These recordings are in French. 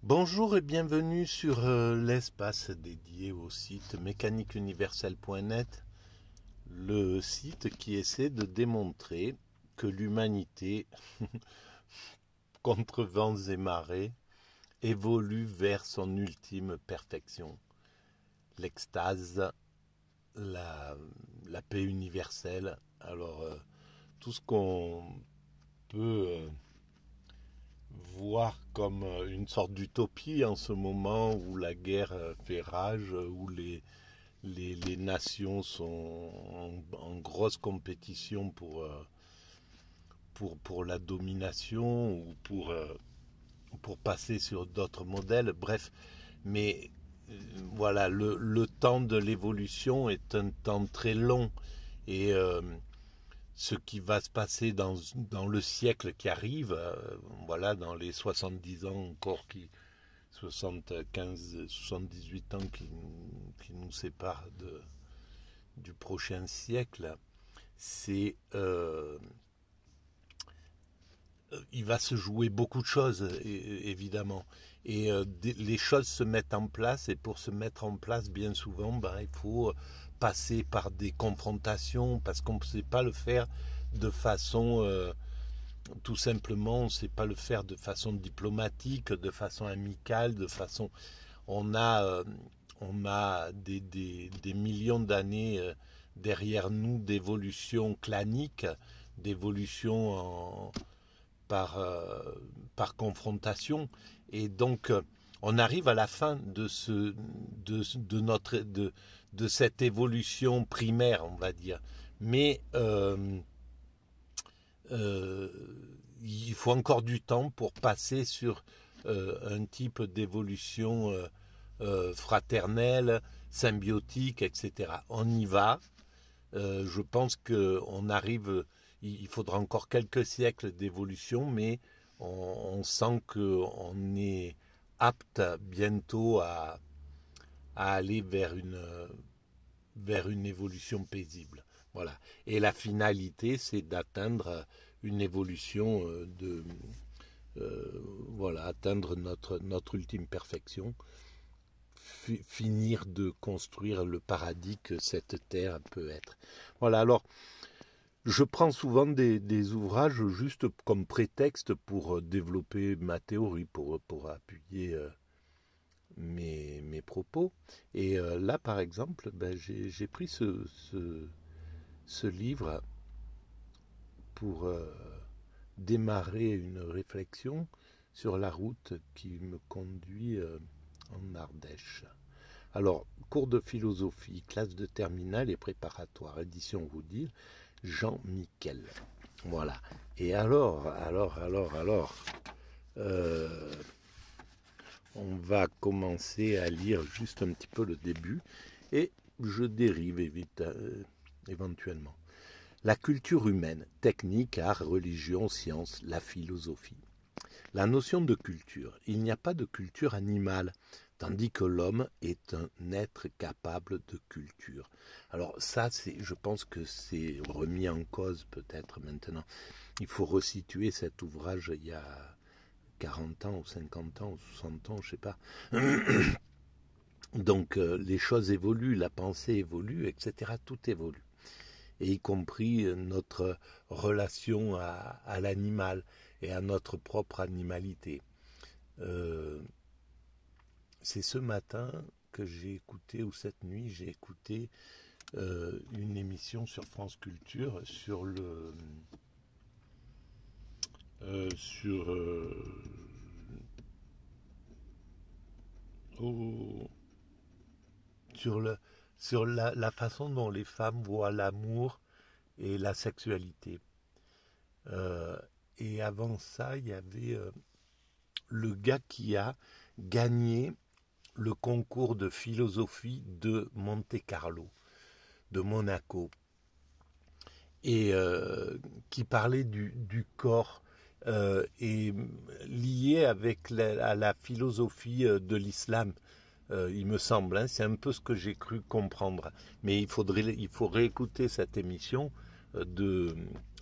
Bonjour et bienvenue sur l'espace dédié au site mécaniqueuniverselle.net, le site qui essaie de démontrer que l'humanité, contre vents et marées, évolue vers son ultime perfection, l'extase, la, la paix universelle. Alors, tout ce qu'on peut voir comme une sorte d'utopie en ce moment où la guerre fait rage, où les nations sont en grosse compétition pour la domination ou pour passer sur d'autres modèles. Bref, mais voilà, le temps de l'évolution est un temps très long et ce qui va se passer dans le siècle qui arrive, voilà, dans les 70 ans encore, 75, 78 ans qui nous séparent du prochain siècle, c'est il va se jouer beaucoup de choses, évidemment. Et les choses se mettent en place, et pour se mettre en place, bien souvent, il faut passer par des confrontations, parce qu'on ne sait pas le faire de façon, tout simplement, on ne sait pas le faire de façon diplomatique, de façon amicale, de façon... On a, euh, on a des millions d'années derrière nous d'évolution clanique, d'évolution par, par confrontation. Et donc, on arrive à la fin de cette évolution primaire, on va dire. Mais euh, il faut encore du temps pour passer sur un type d'évolution fraternelle, symbiotique, etc. On y va. Je pense qu'on arrive, il faudra encore quelques siècles d'évolution, mais on sent qu'on est apte bientôt à aller vers une évolution paisible. Voilà. Et la finalité, c'est d'atteindre une évolution voilà, atteindre notre ultime perfection, finir de construire le paradis que cette terre peut être. Voilà, alors je prends souvent des ouvrages juste comme prétexte pour développer ma théorie, pour appuyer mes propos. Et là, par exemple, j'ai pris ce livre pour démarrer une réflexion sur la route qui me conduit en Ardèche. Alors, cours de philosophie, classe de terminale et préparatoire, édition Roudil, Jean Miquel. Voilà. Et alors, euh, on va commencer à lire juste un petit peu le début et je dérive éventuellement. La culture humaine, technique, art, religion, science, la philosophie. La notion de culture. Il n'y a pas de culture animale, tandis que l'homme est un être capable de culture. Alors ça, je pense que c'est remis en cause peut-être maintenant. Il faut resituer cet ouvrage il y a 40 ans ou 50 ans ou 60 ans, je ne sais pas. Donc les choses évoluent, la pensée évolue, etc. Tout évolue. Et y compris notre relation à l'animal et à notre propre animalité. C'est ce matin que j'ai écouté, ou cette nuit, j'ai écouté une émission sur France Culture sur le... sur... oh, sur sur la façon dont les femmes voient l'amour et la sexualité. Euh, et avant ça, il y avait le gars qui a gagné le concours de philosophie de Monte-Carlo, de Monaco, et qui parlait du corps et lié avec à la philosophie de l'islam. Il me semble, hein, c'est un peu ce que j'ai cru comprendre. Mais il faut réécouter cette émission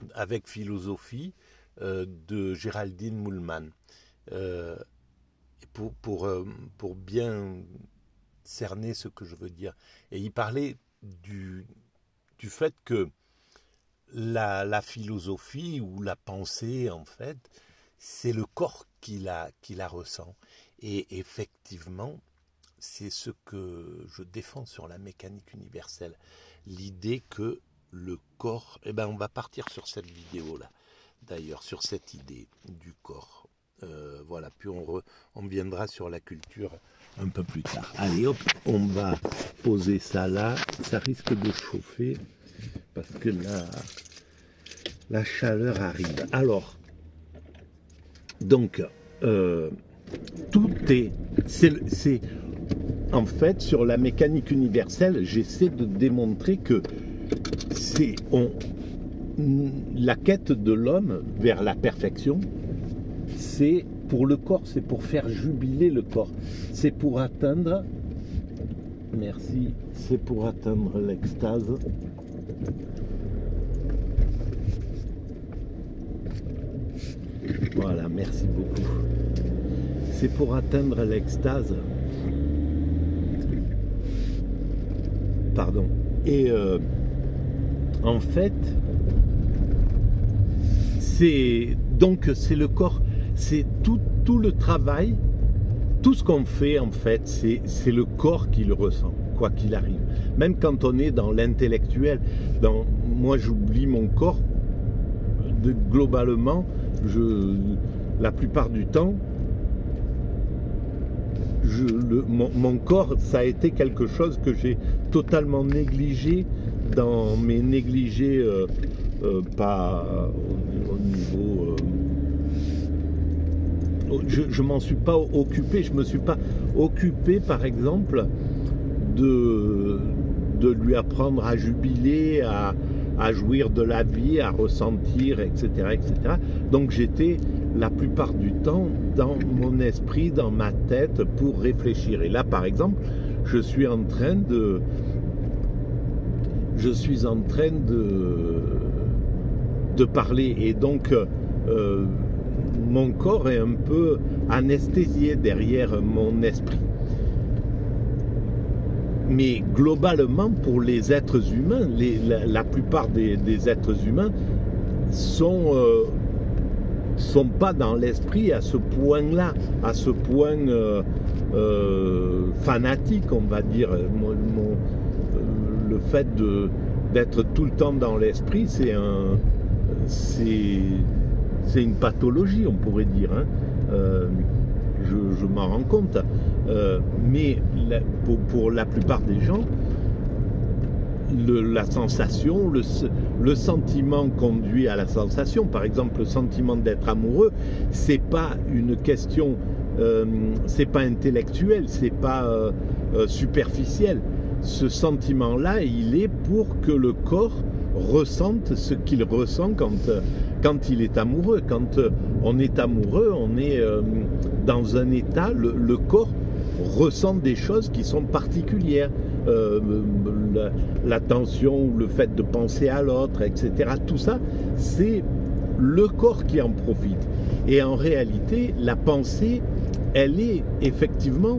avec philosophie de Géraldine Moulman. pour bien cerner ce que je veux dire. Et il parlait du fait que la philosophie ou la pensée, en fait, c'est le corps qui la ressent. Et effectivement, c'est ce que je défends sur la mécanique universelle. L'idée que le corps... Eh ben, on va partir sur cette vidéo-là, d'ailleurs, sur cette idée du corps. Voilà, puis on viendra sur la culture un peu plus tard. Allez, hop, on va poser ça là. Ça risque de chauffer, parce que la chaleur arrive. Alors, donc, tout c'est en fait, sur la mécanique universelle, j'essaie de démontrer que la quête de l'homme vers la perfection, c'est pour le corps, c'est pour faire jubiler le corps, c'est pour atteindre, merci, c'est pour atteindre l'extase. Voilà, merci beaucoup. C'est pour atteindre l'extase. Pardon. Et en fait, c'est le corps, c'est tout le travail, tout ce qu'on fait en fait, c'est le corps qui le ressent, quoi qu'il arrive. Même quand on est dans l'intellectuel, moi j'oublie mon corps, globalement, la plupart du temps, mon corps, ça a été quelque chose que j'ai totalement négligé dans mes négligés, pas au niveau... je m'en suis pas occupé, je me suis pas occupé par exemple de lui apprendre à jubiler, à jouir de la vie, à ressentir, etc., etc. Donc j'étais la plupart du temps dans mon esprit, dans ma tête pour réfléchir. Et là par exemple, je suis en train de parler, et donc mon corps est un peu anesthésié derrière mon esprit. Mais globalement, pour les êtres humains, la plupart des êtres humains sont pas dans l'esprit à ce point-là, à ce point fanatique, on va dire. Le fait d'être tout le temps dans l'esprit, c'est une pathologie, on pourrait dire. Hein. Je m'en rends compte. Mais pour la plupart des gens, la sensation, le sentiment conduit à la sensation. Par exemple, le sentiment d'être amoureux, c'est pas une question, c'est pas intellectuel, c'est pas superficiel. Ce sentiment-là, il est pour que le corps ressente ce qu'il ressent quand il est amoureux. Quand on est amoureux, on est dans un état, le corps ressent des choses qui sont particulières. La tension, le fait de penser à l'autre, etc. Tout ça, c'est le corps qui en profite. Et en réalité, la pensée, elle est effectivement...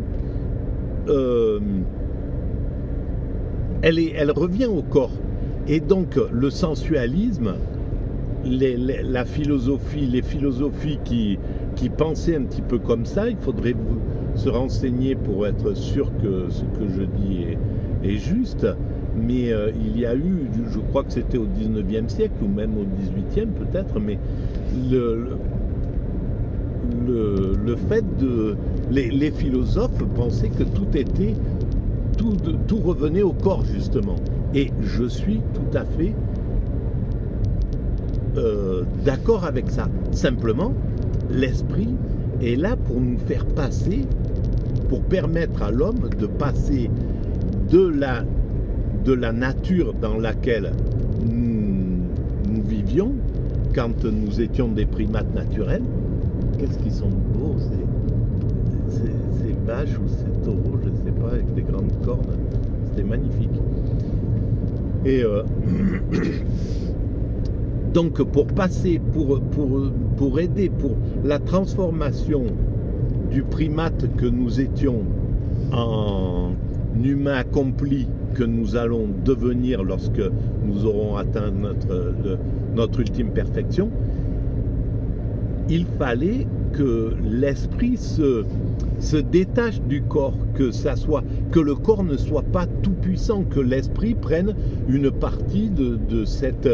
elle revient au corps. Et donc, le sensualisme, la philosophie, les philosophies qui pensaient un petit peu comme ça, il faudrait se renseigner pour être sûr que ce que je dis est juste, mais il y a eu, je crois que c'était au 19e siècle ou même au 18e peut-être, mais le fait de... Les philosophes pensaient que tout revenait au corps justement, et je suis tout à fait d'accord avec ça. Simplement, l'esprit est là pour nous faire passer, pour permettre à l'homme de passer de la nature dans laquelle nous vivions quand nous étions des primates naturels. Qu'est-ce qu'ils sont beaux, ces vaches ou ces taureaux, je ne sais pas, avec des grandes cornes. C'était magnifique. Et donc pour passer, pour aider, pour la transformation du primate que nous étions en humain accompli que nous allons devenir lorsque nous aurons atteint notre ultime perfection, il fallait que l'esprit se détache du corps, que le corps ne soit pas tout puissant, que l'esprit prenne une partie de cette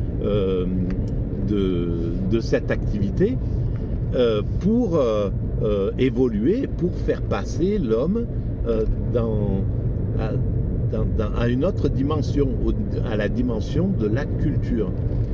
activité pour évoluer, pour faire passer l'homme à une autre dimension, à la dimension de la culture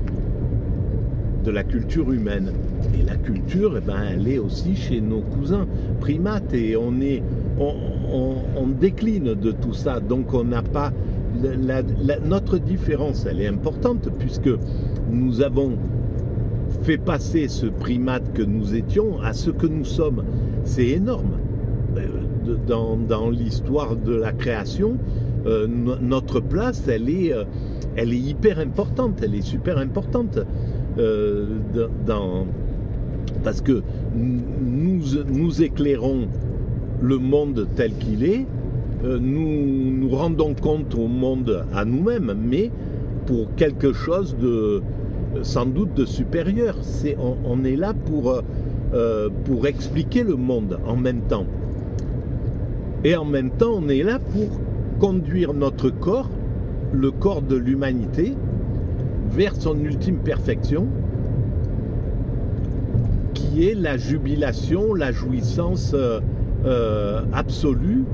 humaine. Et la culture, elle est aussi chez nos cousins primates, et on décline de tout ça. Donc on n'a pas notre différence, elle est importante, puisque nous avons fait passer ce primate que nous étions à ce que nous sommes. C'est énorme. Dans l'histoire de la création, notre place, elle est hyper importante, elle est super importante, parce que nous éclairons le monde tel qu'il est, nous rendons compte au monde à nous-mêmes, mais pour quelque chose sans doute de supérieur. On est là pour expliquer le monde en même temps. Et en même temps, on est là pour conduire notre corps, le corps de l'humanité, vers son ultime perfection, qui est la jubilation, la jouissance absolue,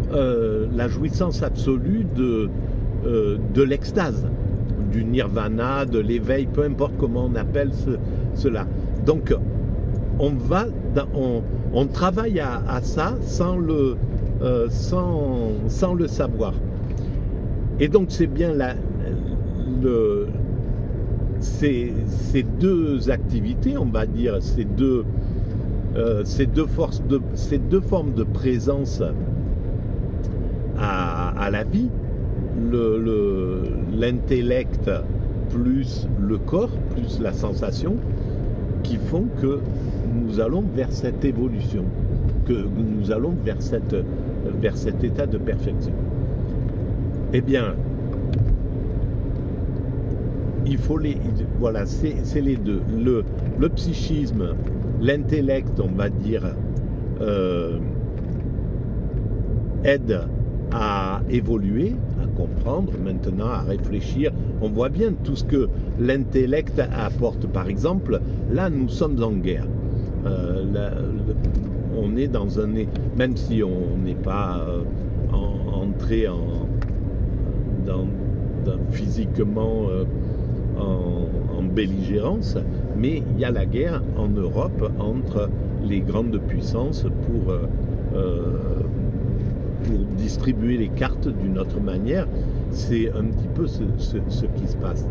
de l'extase, du nirvana, de l'éveil, peu importe comment on appelle cela. Donc, on travaille à ça sans le savoir. Et donc c'est bien ces deux activités, on va dire, ces deux formes de présence à la vie, l'intellect plus le corps, plus la sensation, qui font que nous allons vers cette évolution, que nous allons vers cet état de perfection. Eh bien, il faut voilà, c'est les deux. Le psychisme, l'intellect, on va dire, aide à évoluer, à comprendre, maintenant à réfléchir. On voit bien tout ce que l'intellect apporte. Par exemple, là, nous sommes en guerre. On est dans même si on n'est pas entré physiquement en belligérance, mais il y a la guerre en Europe entre les grandes puissances pour distribuer les cartes d'une autre manière. C'est un petit peu ce qui se passe.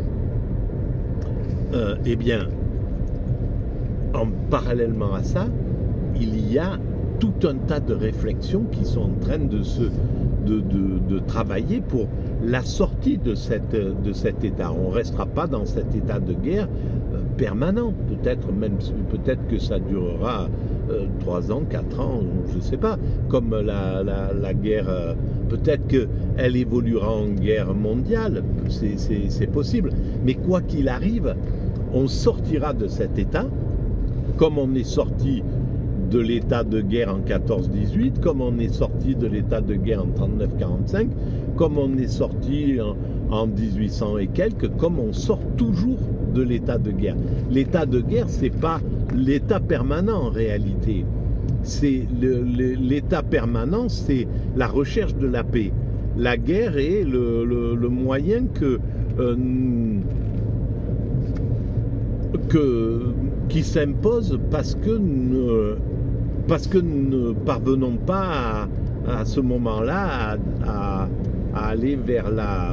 Eh bien, parallèlement à ça, il y a tout un tas de réflexions qui sont en train de travailler pour la sortie de cet état. On ne restera pas dans cet état de guerre permanent. Peut-être que ça durera 3 ans, 4 ans, je ne sais pas. Comme la guerre, peut-être qu'elle évoluera en guerre mondiale, c'est possible. Mais quoi qu'il arrive, on sortira de cet état, comme on est sorti de l'état de guerre en 14-18, comme on est sorti de l'état de guerre en 39-45, comme on est sorti en 1800 et quelques, comme on sort toujours de l'état de guerre. L'état de guerre, c'est pas l'état permanent en réalité. C'est l'état permanent, c'est la recherche de la paix. La guerre est le moyen qui s'impose parce que nous ne parvenons pas à ce moment-là à aller vers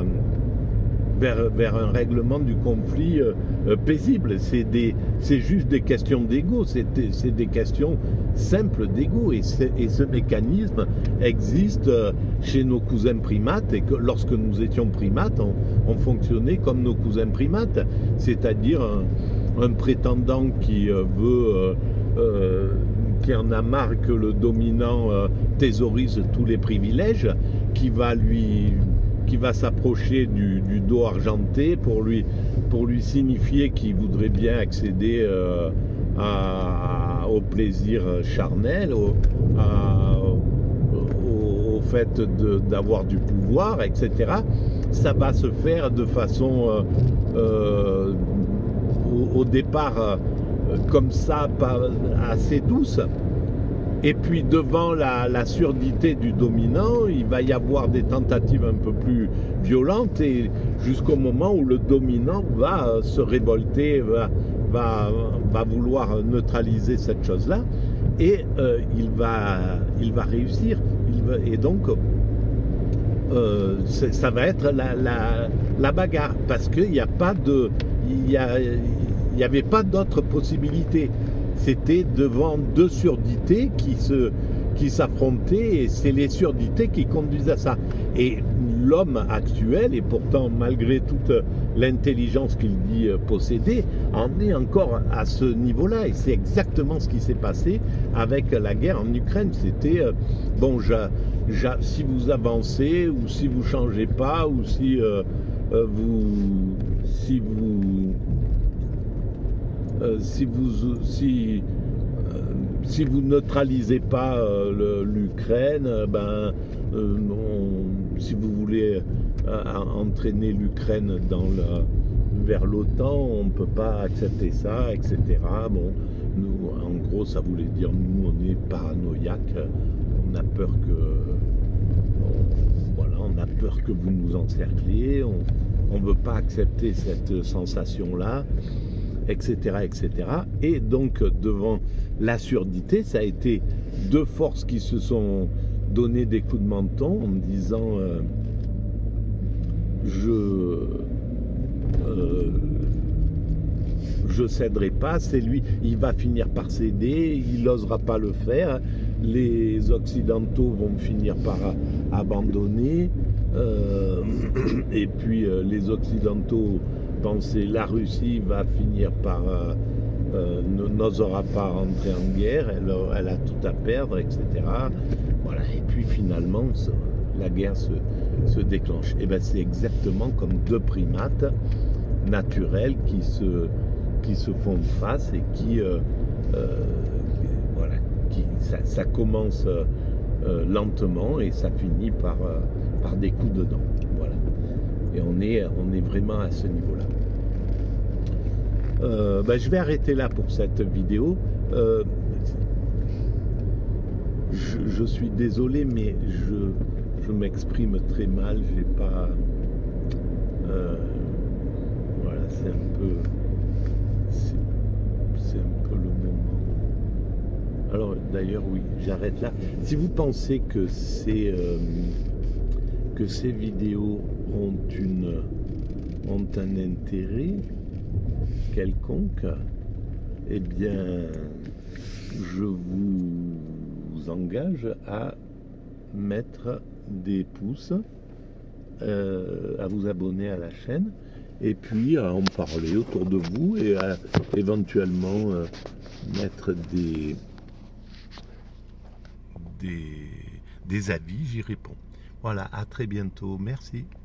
un règlement du conflit paisible. C'est juste des questions d'ego, c'est des questions simples d'ego, et ce mécanisme existe chez nos cousins primates, et que lorsque nous étions primates, on fonctionnait comme nos cousins primates, c'est-à-dire un prétendant qui veut qui en a marre que le dominant thésaurise tous les privilèges, qui va s'approcher du dos argenté pour lui signifier qu'il voudrait bien accéder au plaisir charnel, au fait d'avoir du pouvoir, etc. Ça va se faire de façon au départ comme ça, pas assez douce. Et puis devant la surdité du dominant, il va y avoir des tentatives un peu plus violentes, et jusqu'au moment où le dominant va se révolter, va vouloir neutraliser cette chose-là, et il va réussir. Et donc ça va être la bagarre, parce qu'il n'y a pas il n'y avait pas d'autre possibilité. C'était devant deux surdités qui s'affrontaient, et c'est les surdités qui conduisent à ça. Et l'homme actuel, et pourtant malgré toute l'intelligence qu'il dit posséder, en est encore à ce niveau-là. Et c'est exactement ce qui s'est passé avec la guerre en Ukraine. C'était, si vous avancez, ou si vous ne changez pas, ou si vous neutralisez pas l'Ukraine, si vous voulez entraîner l'Ukraine vers l'OTAN, on ne peut pas accepter ça, etc. Bon, nous, en gros, ça voulait dire, nous, on est paranoïaques, on a peur que vous nous encercliez, on ne veut pas accepter cette sensation-là, etc., etc. Et donc, devant la surdité, ça a été deux forces qui se sont donné des coups de menton en me disant je céderai pas, c'est lui, il va finir par céder, il n'osera pas le faire, les Occidentaux vont finir par abandonner, et puis les Occidentaux pensaient la Russie va finir par n'osera pas rentrer en guerre, elle a tout à perdre, etc. Voilà. Et puis finalement, la guerre se déclenche. Et bien c'est exactement comme deux primates naturels qui se font face, et ça commence lentement et ça finit par des coups de dents. Voilà. Et on est vraiment à ce niveau-là. Je vais arrêter là pour cette vidéo. Je suis désolé, mais je m'exprime très mal. J'ai pas. Voilà, c'est un peu le moment. Alors, d'ailleurs, oui, j'arrête là. Si vous pensez que ces vidéos ont un intérêt quelconque, eh bien, je vous engage à mettre des pouces, à vous abonner à la chaîne, et puis à en parler autour de vous, et à éventuellement mettre des avis, j'y réponds. Voilà, à très bientôt, merci.